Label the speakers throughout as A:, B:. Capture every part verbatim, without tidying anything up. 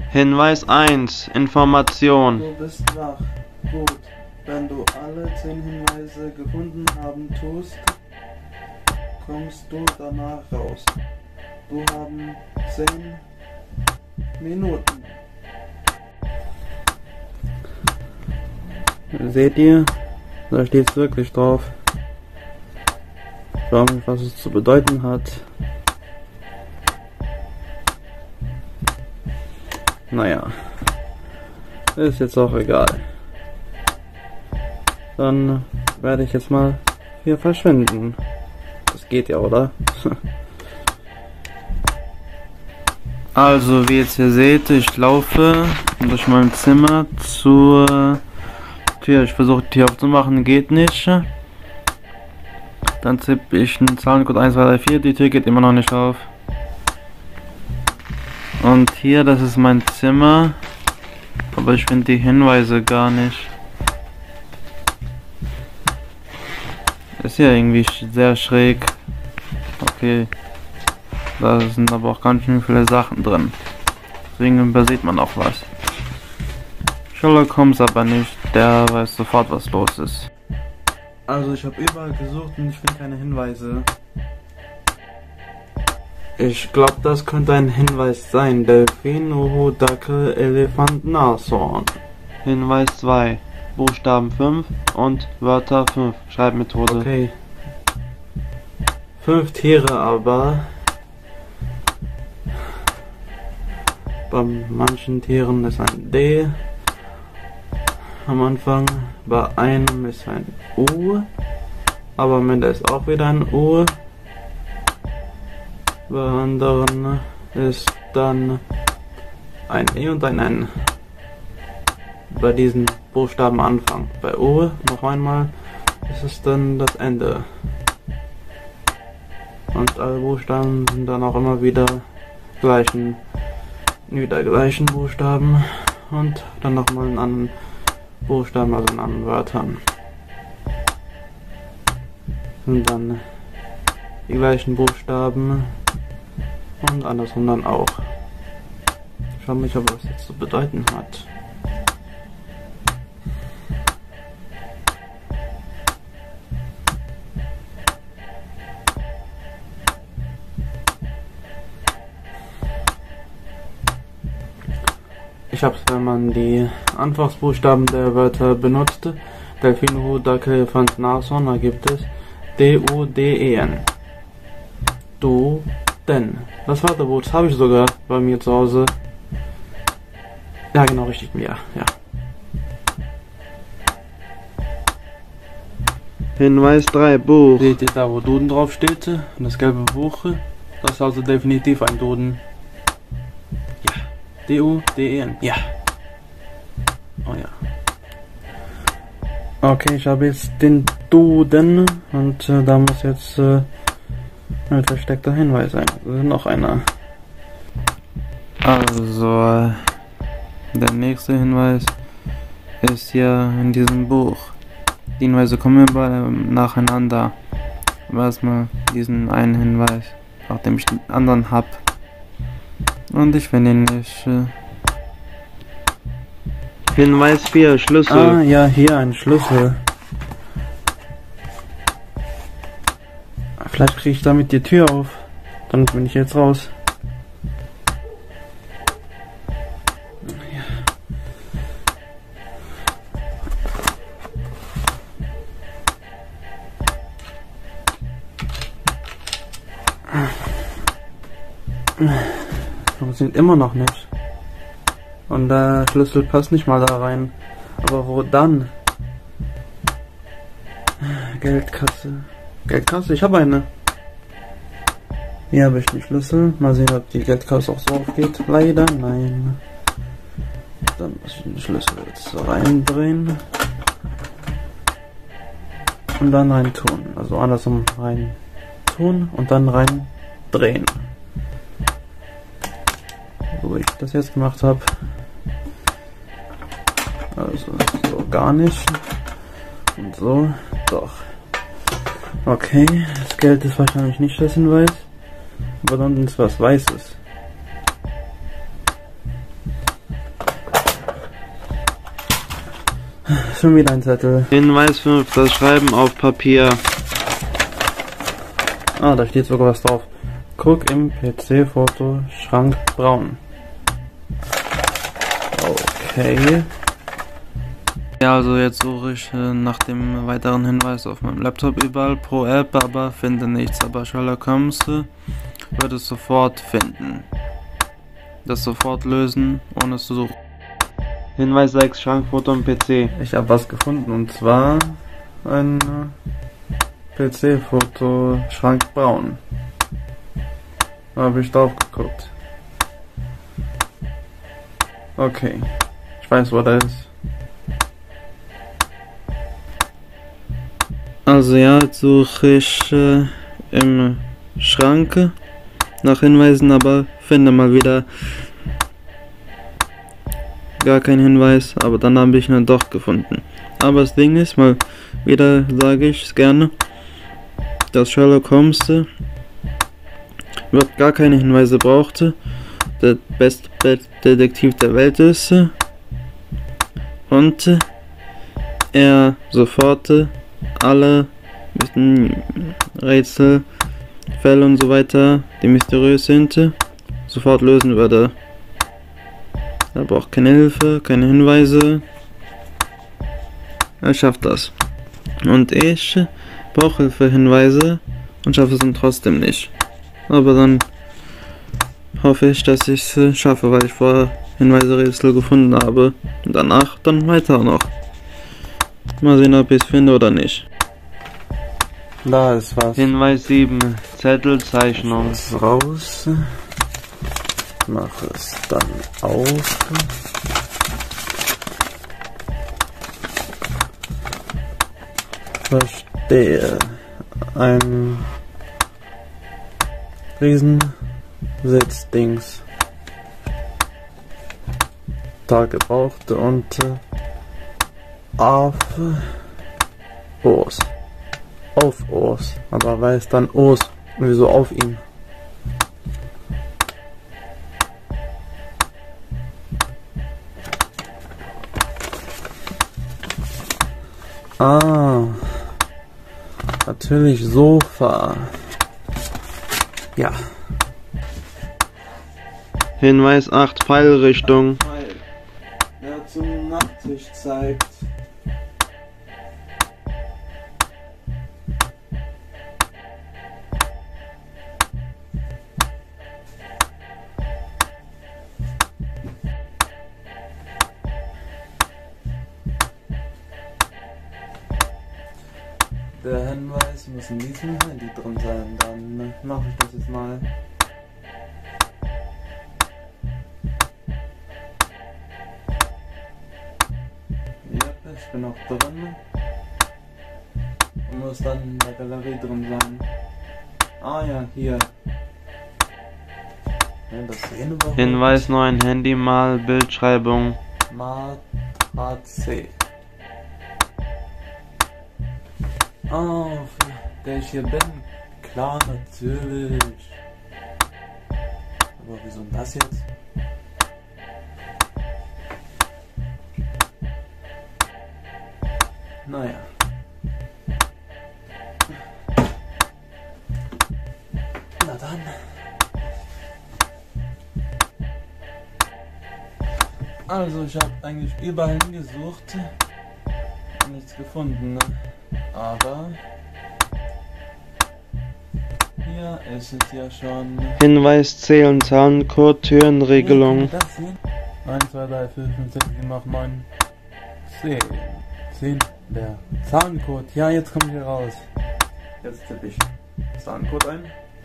A: Hinweis eins. Information.
B: Du bist wach. Gut. Wenn du alle zehn Hinweise gefunden haben tust, kommst du danach raus. Du haben zehn Minuten.
C: Seht ihr? Da steht es wirklich drauf. Schau mal, was es zu bedeuten hat. Naja, ist jetzt auch egal. Dann werde ich jetzt mal hier verschwinden. Das geht ja, oder?
A: Also, wie ihr jetzt hier seht, ich laufe durch mein Zimmer zur Tür. Ich versuche die Tür aufzumachen, geht nicht. Dann tippe ich einen Zahlencode eins, zwei, drei, vier, die Tür geht immer noch nicht auf. Und hier, das ist mein Zimmer, aber ich finde die Hinweise gar nicht. Ist ja irgendwie sehr schräg. Okay, da sind aber auch ganz schön viele Sachen drin. Deswegen übersieht man auch was. Sherlock Holmes aber nicht, der weiß sofort, was los ist.
C: Also ich habe überall gesucht und ich finde keine Hinweise. Ich glaube, das könnte ein Hinweis sein. Delfin, Uhu, Dackel, Elefant, Nashorn.
A: Hinweis zwei. Buchstaben fünf und Wörter fünf. Schreibmethode.
C: Okay. Fünf Tiere, aber bei manchen Tieren ist ein D am Anfang, bei einem ist ein U, aber am Ende ist auch wieder ein U. Bei anderen ist dann ein E und ein N. Bei diesen Buchstaben Anfang. Bei O noch einmal ist es dann das Ende. Und alle Buchstaben sind dann auch immer wieder gleichen, wieder gleichen Buchstaben und dann nochmal einen anderen Buchstaben, also in anderen Wörtern. Und dann die gleichen Buchstaben und andersrum dann auch. Schau mich, ob was jetzt zu bedeuten hat. Ich hab's, wenn man die Anfangsbuchstaben der Wörter benutzt. Delfin, Uhu, Dackel, Elefant, Nashorn, da gibt es D U D E N. Du, denn. Das Wörterbuch habe ich sogar bei mir zu Hause. Ja, genau, richtig, ja, ja.
A: Hinweis drei. Buch.
C: Seht ihr da, wo Duden drauf steht? Das gelbe Buch. Das ist also definitiv ein Duden. Ja. D U D E N. Ja. Oh ja. Okay, ich habe jetzt den Duden und äh, da muss jetzt äh, ein versteckter Hinweis sein. Also noch einer.
A: Also, der nächste Hinweis ist hier in diesem Buch. Die Hinweise kommen immer nacheinander. Aber erstmal diesen einen Hinweis, nachdem ich den anderen hab. Und ich finde ihn nicht. Äh Hinweis vier. Schlüssel.
C: Ah, ja, hier ein Schlüssel. Vielleicht kriege ich damit die Tür auf. Dann bin ich jetzt raus. Funktioniert immer noch nicht. Und der Schlüssel passt nicht mal da rein. Aber wo dann? Geldkasse. Geldkasse, ich habe eine. Hier habe ich den Schlüssel. Mal sehen, ob die Geldkasse auch so aufgeht. Leider nein. Dann muss ich den Schlüssel jetzt reindrehen. Und dann rein tun. Also andersrum rein tun und dann rein drehen. So wie ich das jetzt gemacht habe. Also so gar nicht. Und so doch. Okay, das Geld ist wahrscheinlich nicht das Hinweis. Aber dann ist was Weißes. Schon wieder ein Zettel.
A: Hinweis fünf. Das Schreiben auf Papier.
C: Ah, da steht sogar was drauf. Guck im P C-Foto, Schrank braun. Okay.
A: Ja, also jetzt suche ich äh, nach dem weiteren Hinweis auf meinem Laptop überall pro App, aber finde nichts. Aber Sherlock Holmes äh, wird es sofort finden. Das sofort lösen, ohne es zu suchen. Hinweis sechs. Schrankfoto im P C.
C: Ich habe was gefunden und zwar ein P C-Foto, Schrank braun. Da habe ich drauf geguckt. Okay. Ich weiß, wo der ist.
A: Also ja, jetzt suche ich äh, im Schrank nach Hinweisen, aber finde mal wieder gar keinen Hinweis, aber dann habe ich ihn doch gefunden. Aber das Ding ist, mal wieder sage ich es gerne, dass Sherlock Holmes überhaupt gar keine Hinweise brauchte, der beste Detektiv der Welt ist und er sofort alle Rätsel, Fälle und so weiter, die mysteriös sind, sofort lösen würde. Er braucht keine Hilfe, keine Hinweise. Er schafft das. Und ich brauche Hilfe, Hinweise und schaffe es dann trotzdem nicht. Aber dann hoffe ich, dass ich es schaffe, weil ich vorher Hinweise, Rätsel gefunden habe. Und danach dann weiter noch. Mal sehen, ob ich es finde oder nicht.
C: Da ist was.
A: Hinweis sieben. Zettelzeichnung.
C: Was raus. Mach es dann auf. Verstehe. Ein Riesensitzdings. Tag gebraucht und äh, auf Os. Auf Os. Aber weil es dann Os. Wieso auf ihm? Ah. Natürlich Sofa. Ja.
A: Hinweis acht. Pfeilrichtung.
B: Pfeil, der zum Nachttisch zeigt.
C: Der Hinweis muss in diesem Handy drin sein, dann mache ich das jetzt mal. Ja, ich bin auch drin. Und muss dann in der Galerie drin sein. Ah ja, hier. Ja, das sehen wir.
A: Hinweis neun. Handy mal Bildschreibung.
C: Matratze. Oh, der ich hier bin. Klar, natürlich. Aber wieso denn das jetzt? Naja. Na dann. Also, ich habe eigentlich überall hingesucht. Nichts gefunden, ne? Aber hier ist es ja schon.
A: Hinweis zählen. Zahlencode. Türenregelung.
C: Das hier. eins, zwei, drei, vier, fünf, sechs, sieben, acht, neun, zehn. zehn. Der Zahlencode. Ja, jetzt kommt hier raus. Jetzt tippe ich Zahlencode ein.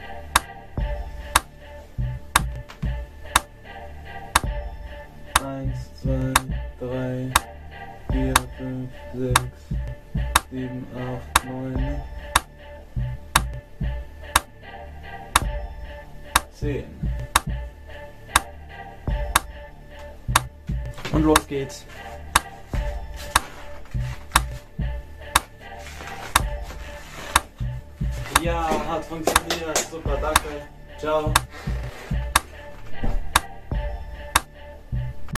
C: eins, zwei, drei, vier, fünf, sechs, sieben, acht, neun, zehn. Und los geht's. Ja, hat funktioniert. Super, danke. Ciao.